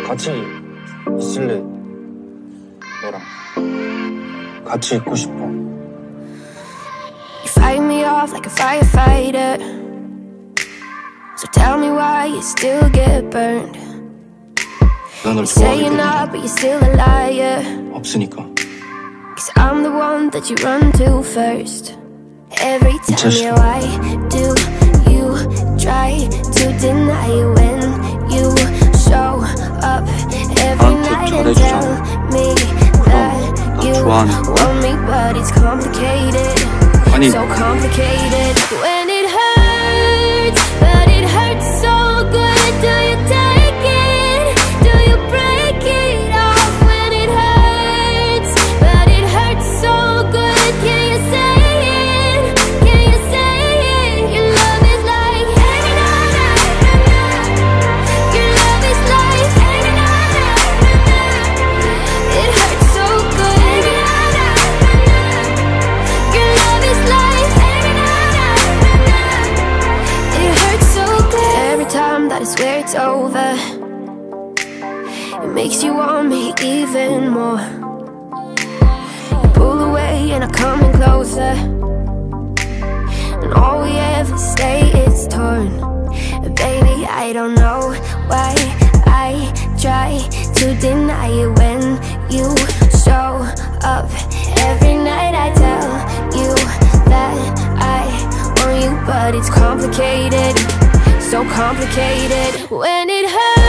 같이 있을래? 너랑 같이 있고 싶어. You fight me off like a firefighter, so tell me why you still get burned. 나 널 You say 좋아하게 you're not, 되는 but you're still a liar. 없으니까. Cause I'm the one that you run to first. Every time, yeah, why do you try to deny it when you show up every night and tell me that you want me, but it's complicated, so complicated. When it hurts, but it hurts so good, do you take it? Do you break it off? When it hurts, but it hurts so good, can you say it? Can you say it? Your love is like your love is like it hurts so good. Your love is like it hurts so good. Every time that I swear it's over, it makes you want me even more. You pull away and I'm coming closer, and all we ever say is torn. And baby, I don't know why I try to deny it when you show up every night. I tell you that I want you, but it's complicated, so complicated. When it hurts,